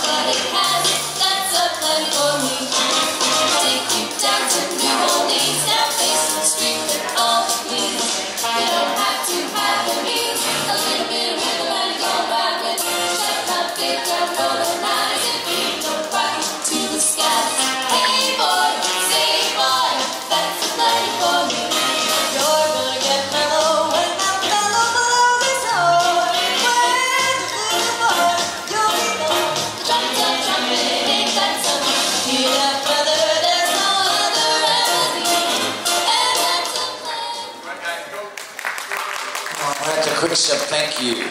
but it has that's a plan for me. Take you down to New Orleans, now face the street with all the please. You don't have to have the means, a little bit of rhythm and go right with it. Shut up, big down, roll the lines, and beat the rock to the sky. Hey boy, say boy, that's a plan for me. You're gonna get mellow when that mellow blows his horn. When the little boy, you'll be alone. The trumpet, ain't that something? Hear that, brother, there's no other remedy. And that's a plan. All right, to Christian, thank you.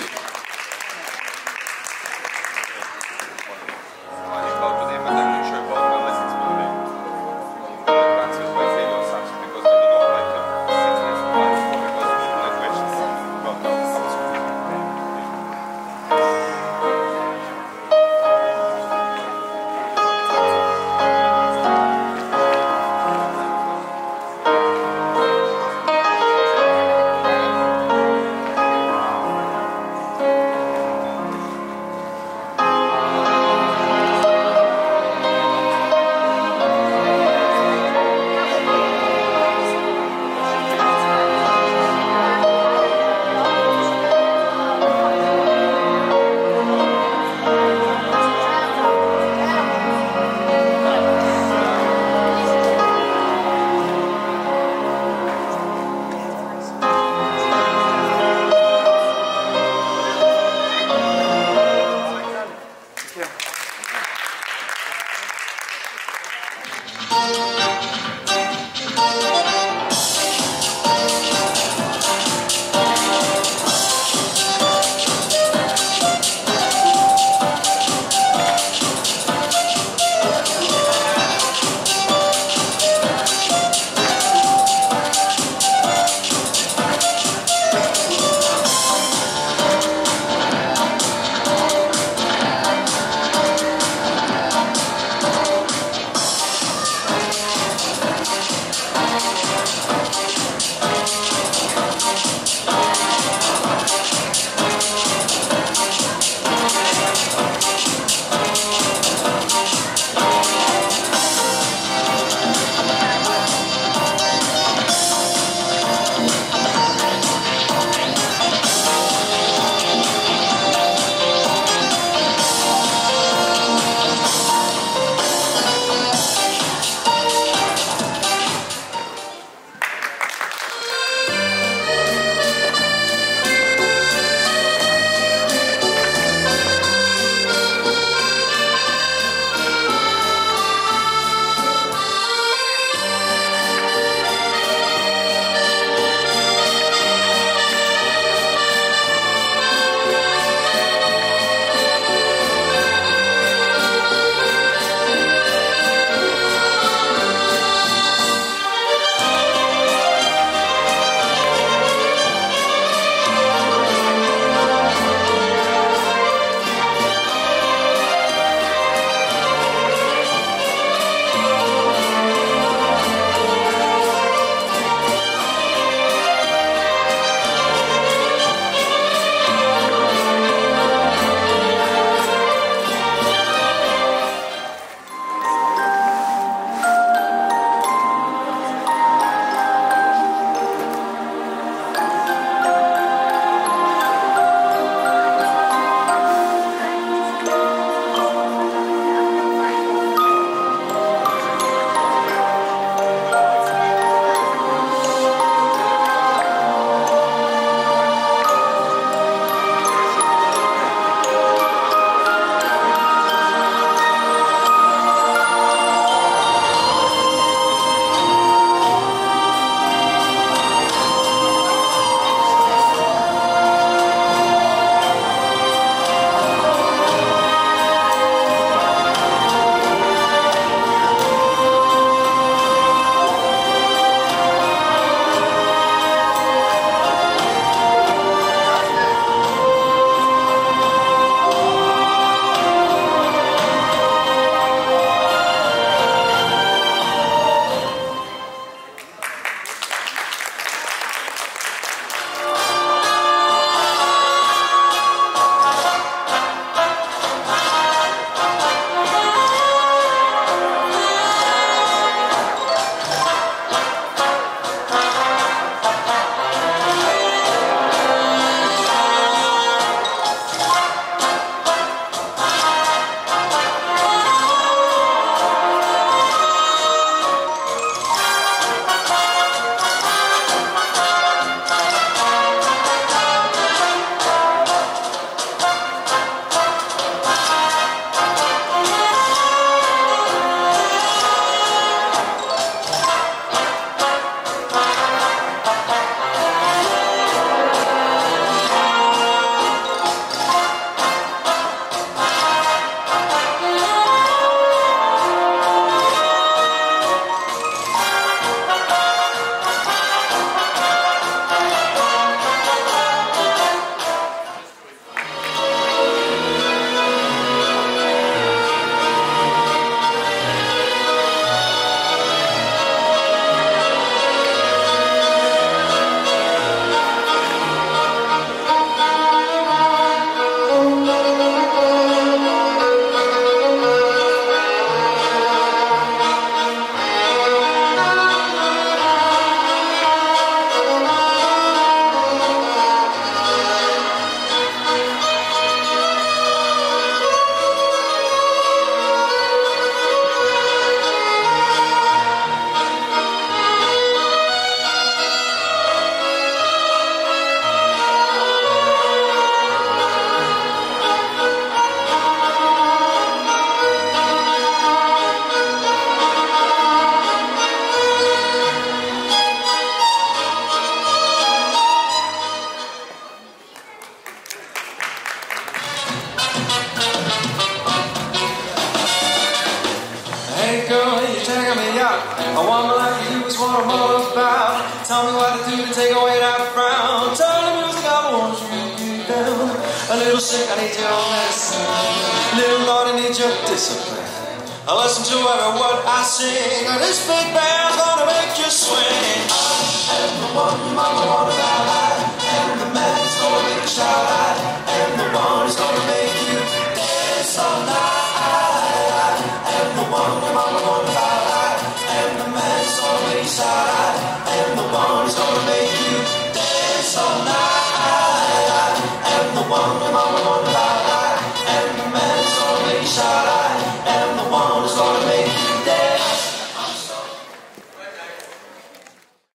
wonder like you is what I'm all about. Tell me what to do to take away that frown. Turn the music up, I want you to get down. A little sick, I need your medicine. Little Lord, I need your discipline. I listen to every word I sing. This big band's gonna make you swing. I am the one your mama wanted out high. And the man is gonna make you shout out. And the one is gonna make you dance all night. I am the one your mama wanted out high. And the man is gonna make you shout out. And the one is gonna make you dance all night. I am the one your mama wanted out high. And the man is gonna make you shout out.